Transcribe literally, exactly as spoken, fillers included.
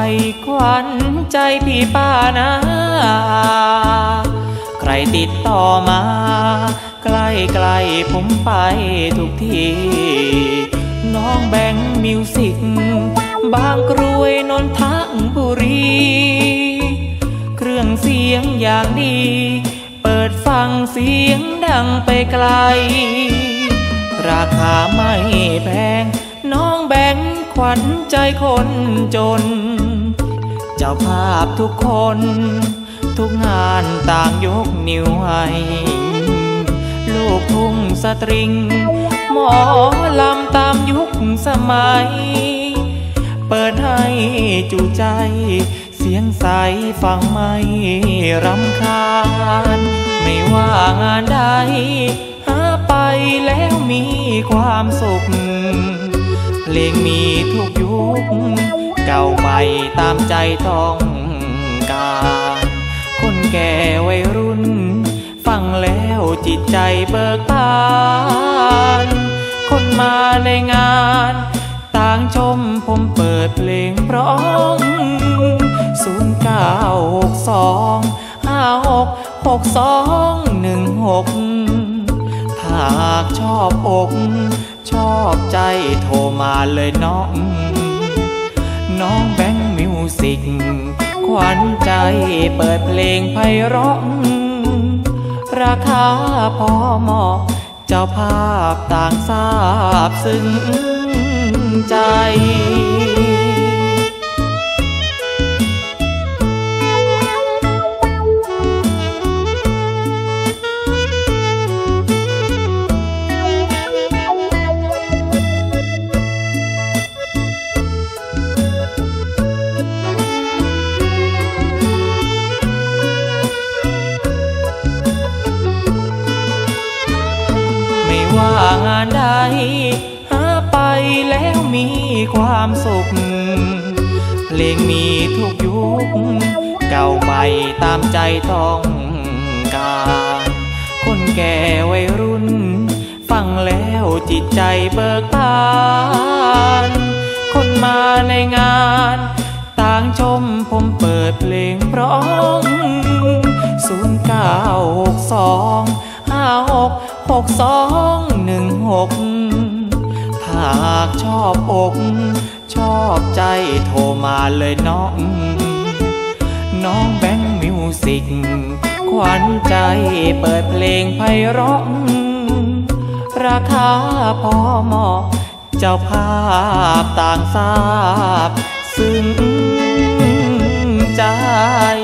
ขวัญใจพี่ป้านะใครติดต่อมาใกล้ใกล้ผมไปทุกทีน้องแบงค์มิวสิกบางกรวยนนทบุรีเครื่องเสียงอย่างดีเปิดฟังเสียงดังไปไกลราคาไม่แพงน้องแบงค์ขวัญใจคนจนเจ้าภาพทุกคนทุกงานต่างยกนิ้วให้ลูกทุ่งสตริงหมอลำตามยุคสมัยเปิดให้จูใจเสียงใสฟังไม่รำคาญไม่ว่างานใดหาไปแล้วมีความสุขเพลงมีทุกยุคเก่าใหม่ตามใจต้องการคนแก่วัยรุ่นฟังแล้วจิตใจเบิกบานคนมาในงานต่างชมผมเปิดเพลงเพราะศูนย์เก้าหกสองห้าหกหกสองหนึ่งหกถ้าหากชอบอกชอบใจโทรมาเลยน้องน้องแบงค์มิวสิกขวัญใจเปิดเพลงไพเราะราคาพอเหมาะเจ้าภาพต่างทราบซึ้งใจว่างานใดหาไปแล้วมีความสุขเพลงมีทุกยุคเก่าใหม่ตามใจต้องการคนแก่วัยรุ่นฟังแล้วจิตใจเบิกบานคนมาในงานต่างชมผมเปิดเพลงเพราะศูนย์เก้าหกสองห้าหกหกสองหนึ่งหกถ้าหากชอบอกชอบใจโทรมาเลยน้องน้องแบงค์มิวสิกขวัญใจเปิดเพลงไพเราะราคาพอเหมาะเจ้าภาพต่างทราบซึ้งใจ